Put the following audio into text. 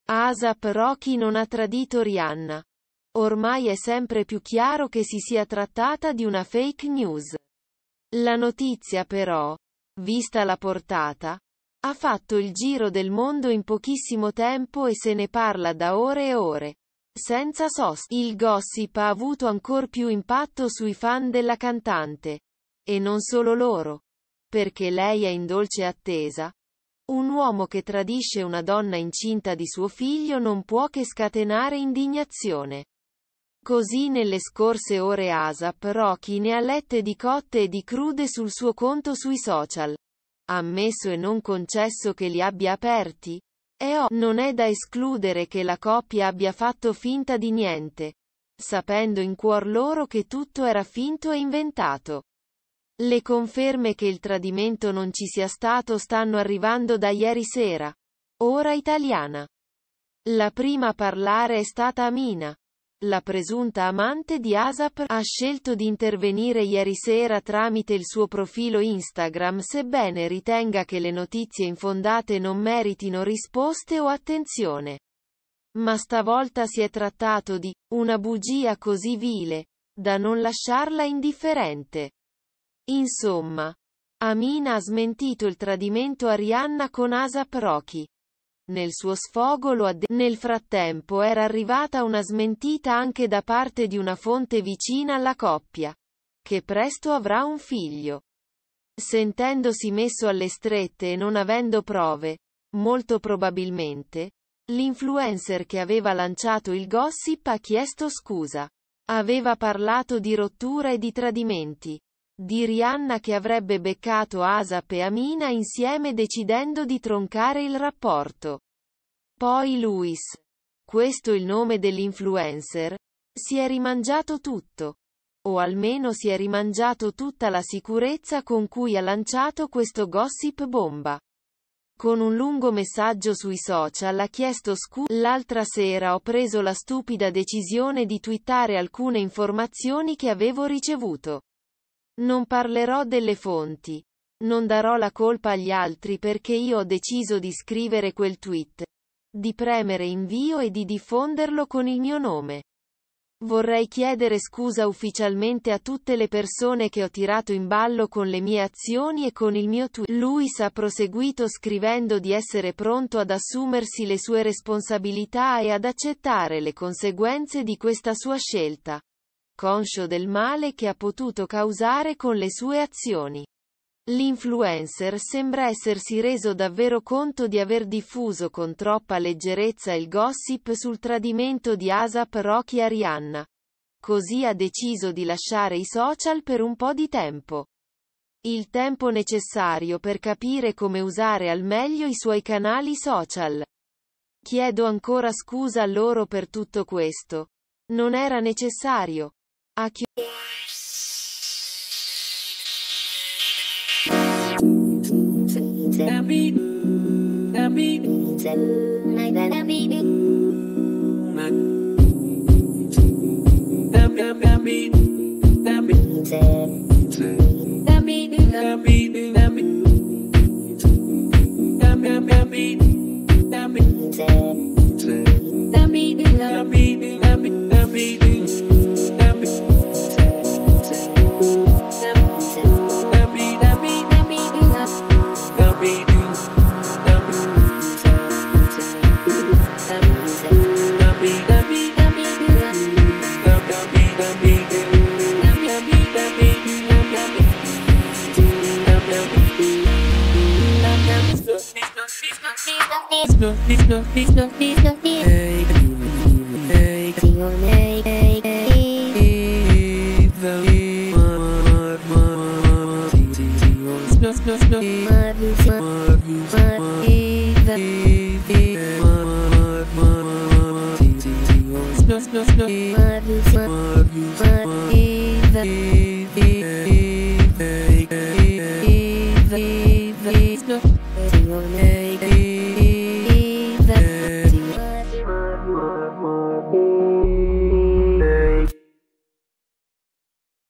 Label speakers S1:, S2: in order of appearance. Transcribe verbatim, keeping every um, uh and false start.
S1: A$ap Rocky non ha tradito Rihanna. Ormai è sempre più chiaro che si sia trattata di una fake news. La notizia però, vista la portata, ha fatto il giro del mondo in pochissimo tempo e se ne parla da ore e ore, senza sosta. Il gossip ha avuto ancor più impatto sui fan della cantante. E non solo loro. Perché lei è in dolce attesa. Un uomo che tradisce una donna incinta di suo figlio non può che scatenare indignazione. Così nelle scorse ore A$ap Rocky ne ha lette di cotte e di crude sul suo conto sui social. Ammesso e non concesso che li abbia aperti? E oh, non è da escludere che la coppia abbia fatto finta di niente, sapendo in cuor loro che tutto era finto e inventato. Le conferme che il tradimento non ci sia stato stanno arrivando da ieri sera. Ora italiana. La prima a parlare è stata Amina. La presunta amante di A$ap ha scelto di intervenire ieri sera tramite il suo profilo Instagram sebbene ritenga che le notizie infondate non meritino risposte o attenzione. Ma stavolta si è trattato di una bugia così vile da non lasciarla indifferente. Insomma, Amina ha smentito il tradimento a Rihanna con A$ap Rocky. Nel suo sfogo lo ha detto. Nel frattempo era arrivata una smentita anche da parte di una fonte vicina alla coppia, che presto avrà un figlio. Sentendosi messo alle strette e non avendo prove, molto probabilmente, l'influencer che aveva lanciato il gossip ha chiesto scusa. Aveva parlato di rottura e di tradimenti. Di Rihanna che avrebbe beccato A$ap e Amina insieme decidendo di troncare il rapporto. Poi Luis, questo il nome dell'influencer, si è rimangiato tutto. O almeno si è rimangiato tutta la sicurezza con cui ha lanciato questo gossip bomba. Con un lungo messaggio sui social ha chiesto scusa. L'altra sera ho preso la stupida decisione di twittare alcune informazioni che avevo ricevuto. Non parlerò delle fonti. Non darò la colpa agli altri perché io ho deciso di scrivere quel tweet, di premere invio e di diffonderlo con il mio nome. Vorrei chiedere scusa ufficialmente a tutte le persone che ho tirato in ballo con le mie azioni e con il mio tweet. Luis ha proseguito scrivendo di essere pronto ad assumersi le sue responsabilità e ad accettare le conseguenze di questa sua scelta, conscio del male che ha potuto causare con le sue azioni. L'influencer sembra essersi reso davvero conto di aver diffuso con troppa leggerezza il gossip sul tradimento di A$ap Rocky a Rihanna. Così ha deciso di lasciare i social per un po' di tempo. Il tempo necessario per capire come usare al meglio i suoi canali social. Chiedo ancora scusa a loro per tutto questo. Non era necessario. Ha chiuso.
S2: Love you, love you, love you, love you.